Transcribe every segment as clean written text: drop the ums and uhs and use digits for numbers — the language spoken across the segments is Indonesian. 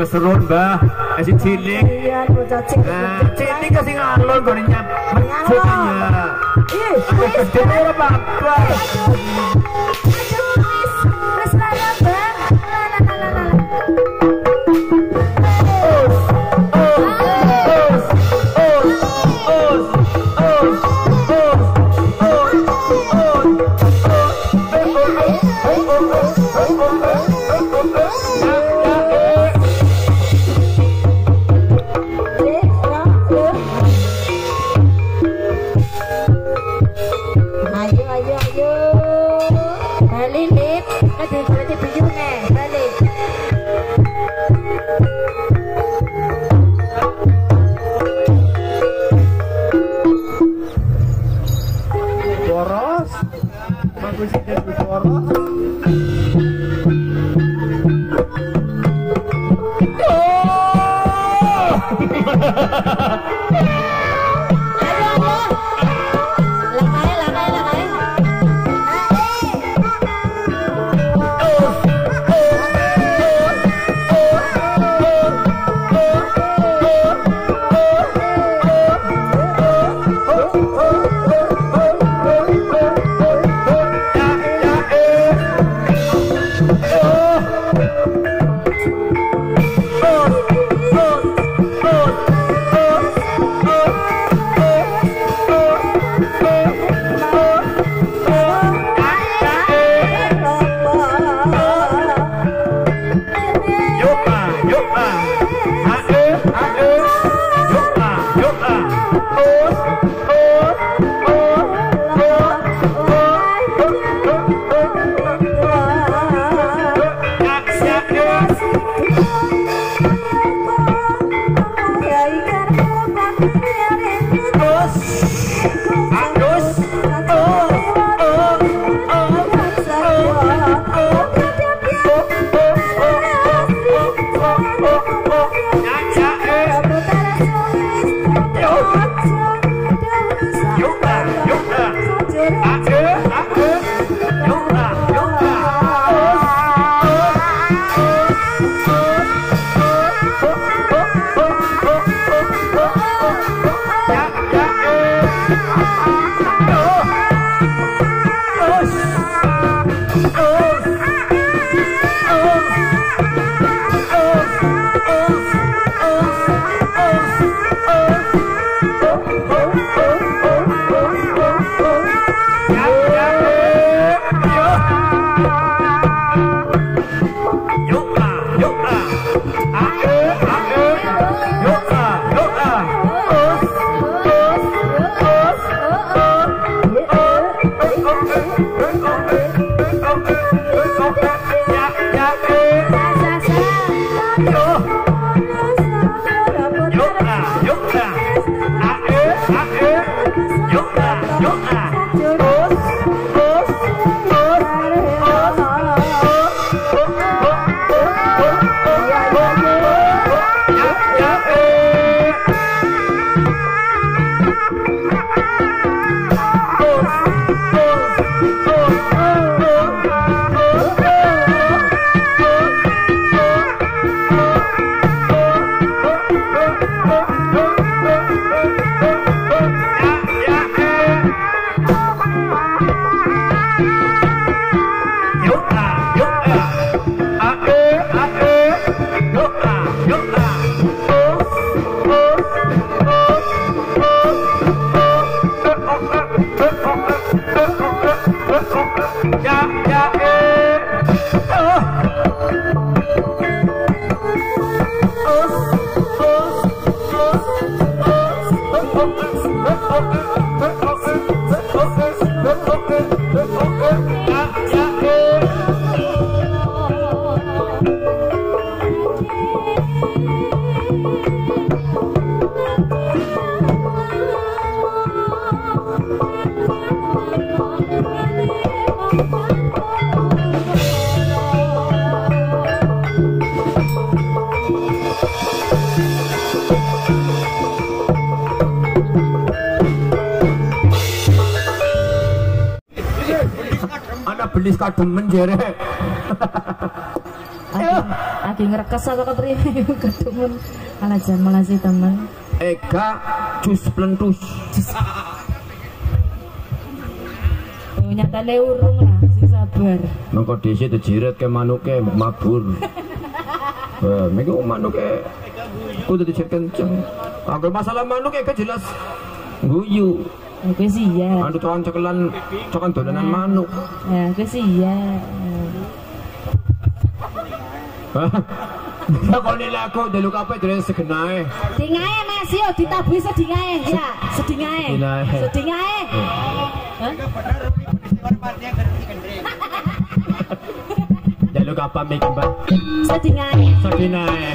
serun Mbah, si cilik. Iya, bocah cilik. Cilik kasih ngalon kok nyap. Ngalon. Ih, Gede ora apa-apa. wis lara, Bang. Boros. Bagus sih boros. Anak belis kademen jere. lagi ngerekes atau kepriye ketemen. Alajan makasih teman. Ega jus plentus. Oh, nyatane urung lah, sing sabar. Mengko dhisik dijiret ke manuke mabur. Mengko manuke kudu dijiret kenceng. Angger masalah manuk Ega jelas guyu. Oke sih ya. Anu cokan dolanan manuk. Ya, oke sih ya. Bisa koni lagu dulu kape dari segenae. Dingae Mas yo ditabuhi sedingae ya, sedingae. Sedingae. Dulu kapan mikir Mbak? Sedingae. Sedinae.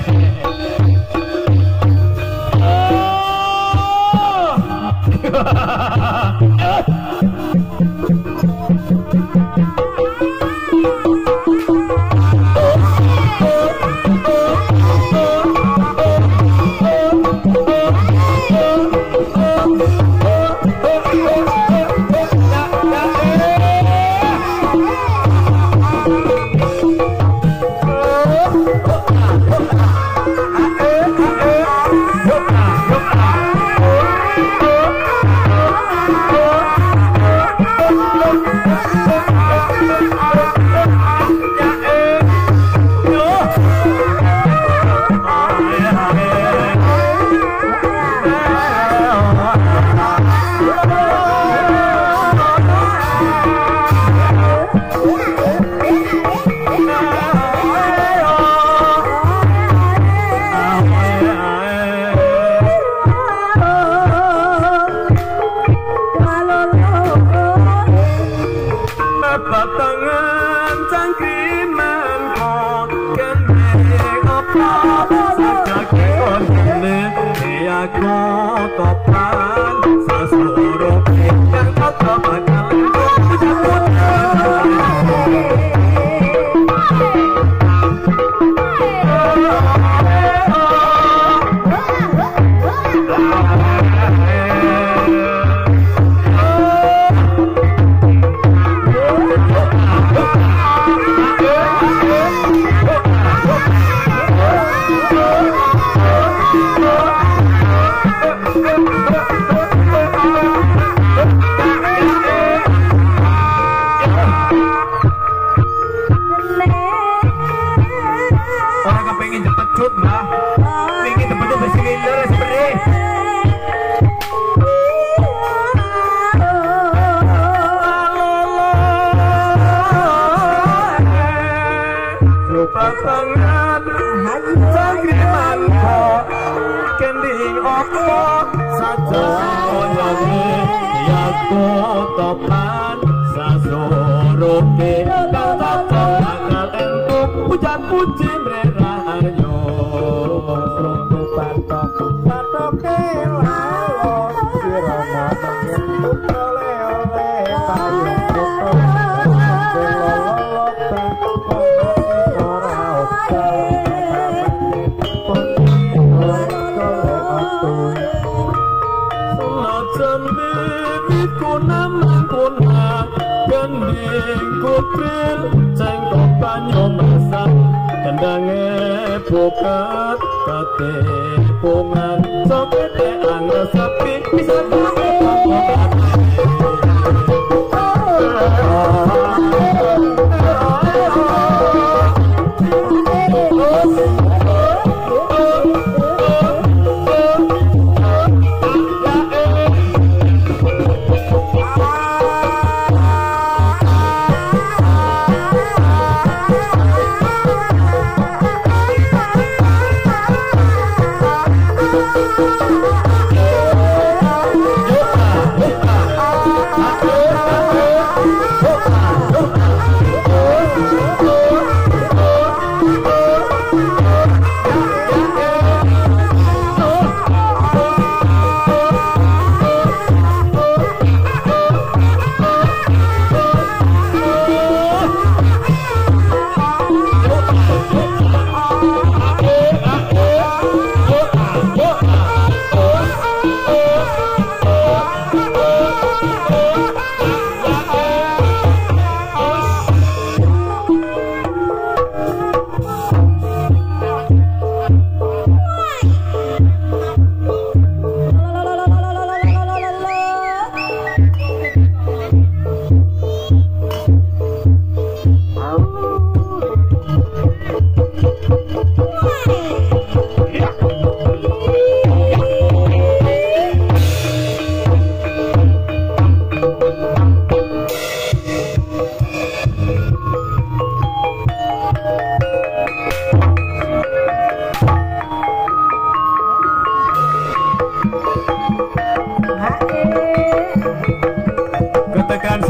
Yo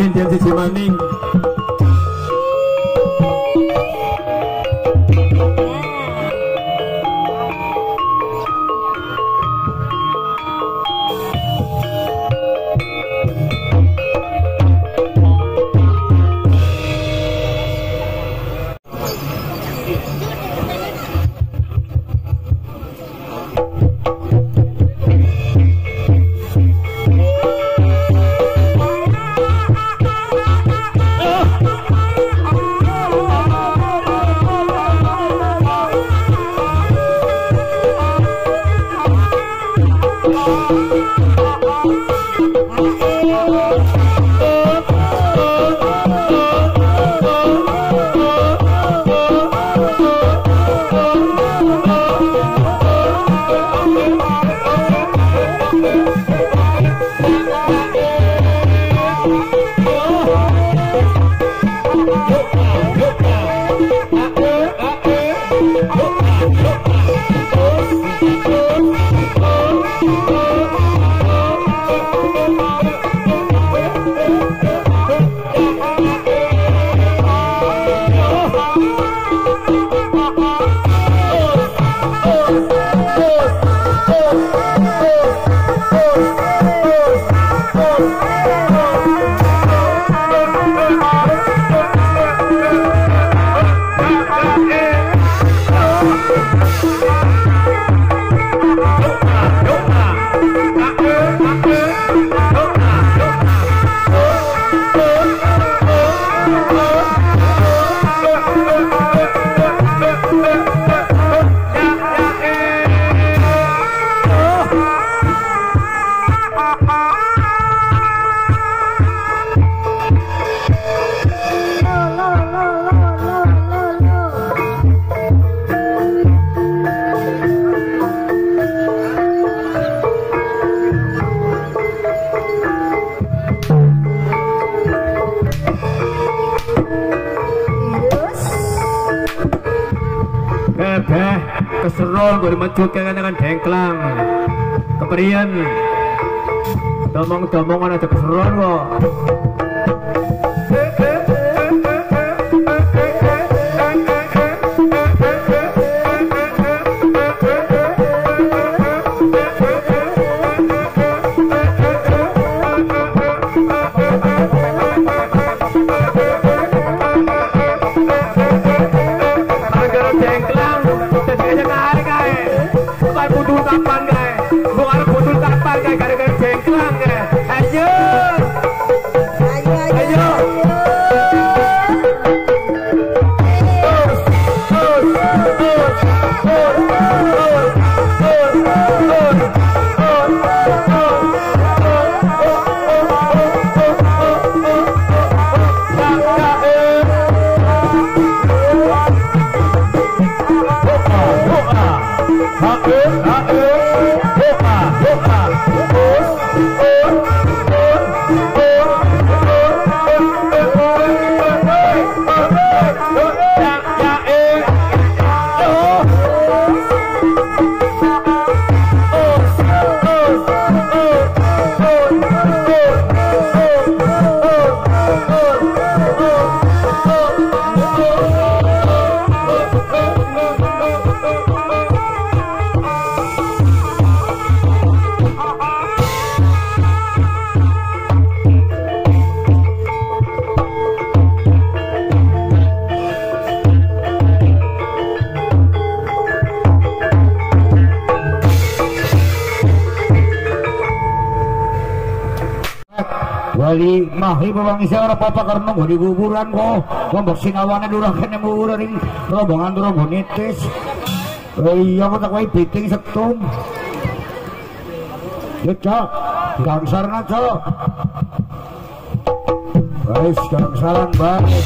sinden siji maning. Keseron gue dimajukan dengan dengklang keperian domong-domongan aja keseron kok. Kapan guys, bukan butuh kapan guys, gara-gara jengklang guys. Ayo, ayo. Wali mahri bawangi saya ora apa-apa karena gue di kuburan kok lombok sinawane durang kene murah ring rombongan durang bonitis iya kok tak wae biting sektum ya cok gangsarna cok guys gangsaran banget.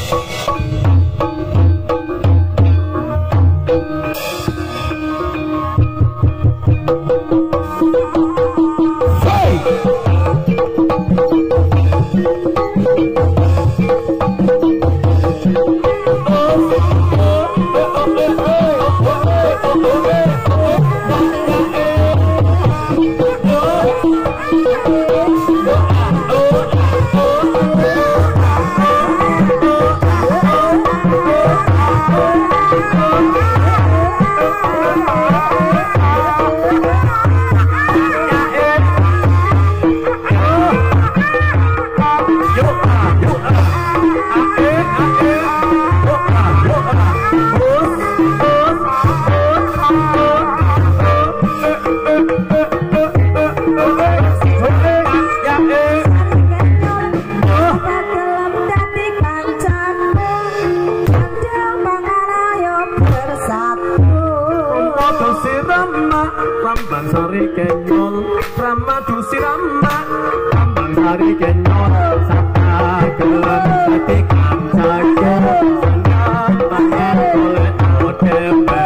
sirama kambang sari kenyol sapa gelem dadi kancaku senang banget oleh odewe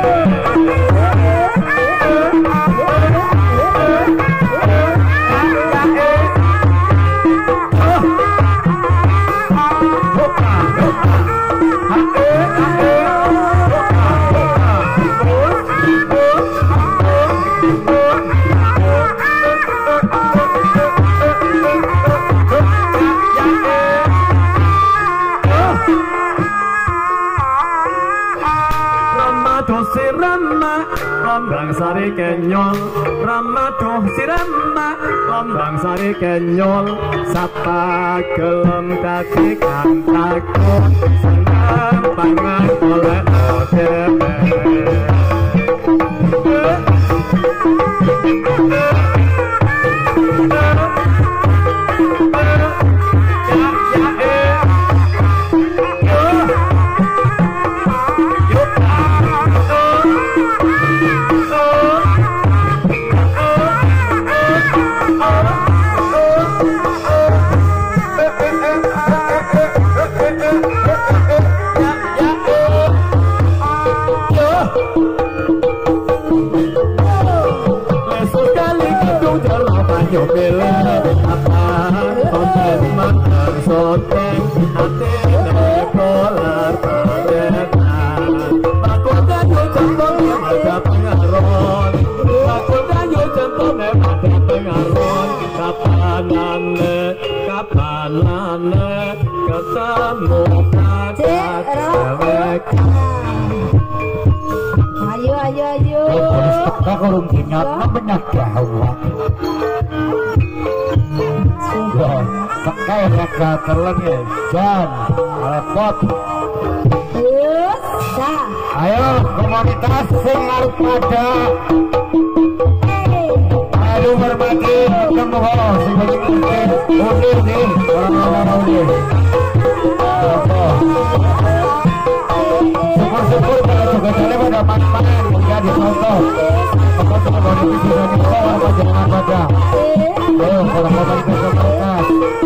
Kambang sari kenyol Ramaduh sirama Kambang sari kenyol Sapa gelem dadi kancaku senang pangan oleh odewe yo bela apa konten makan soteng atene kolar paretan bakota yo contoh ada pengaron bakota yo contoh ada pengaron kapanane ketemu cewek ayo tak kurung ingat banyak gawat pakai raga telan ya Jan repot ayo komunitas sing arep pada ayo berbagi temu sing udah nih orang-orang syukur-syukur kalau juga jalan pada manfaat menjadi contoh teman-teman dari visi dan power panjangan pada ayo para komunitas komunitas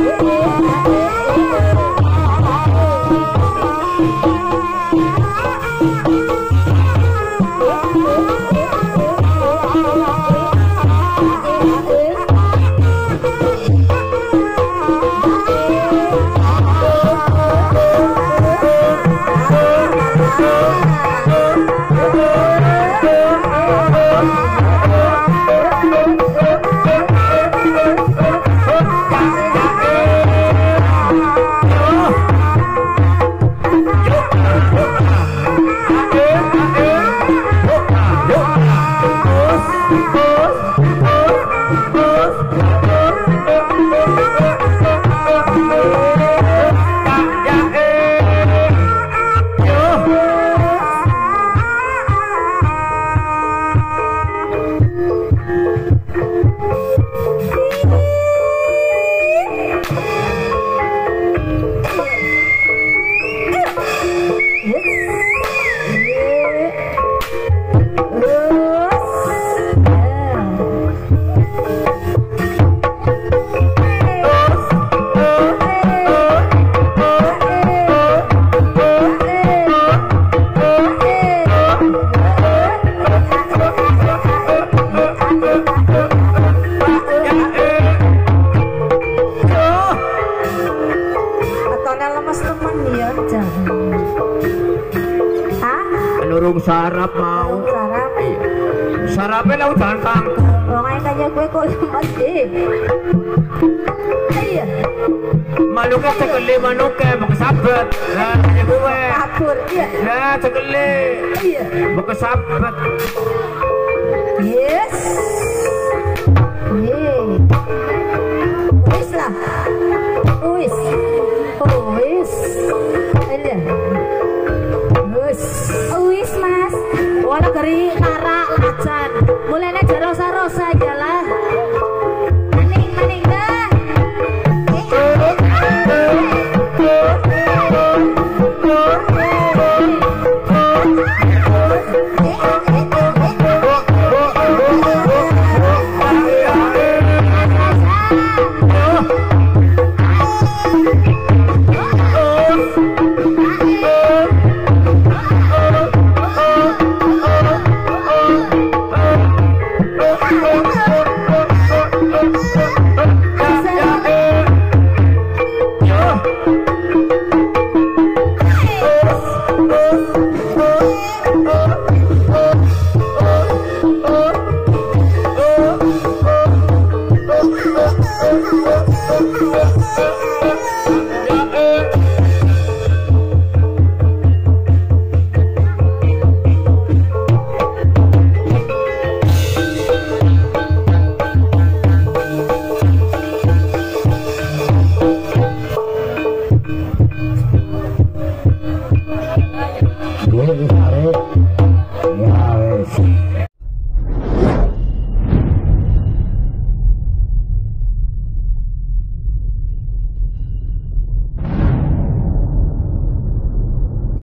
sarap mau sarap sarapnya lau jangan kangkung orang yang kaya gue kok lemas deh iya manuknya cekeli manuknya mau kesabet nah kaya gue kabur iya nah cekeli iya mau kesabet yes wis lah wis iya wis mas wala gari kara lajan mulanya jarosa-rosa aja lah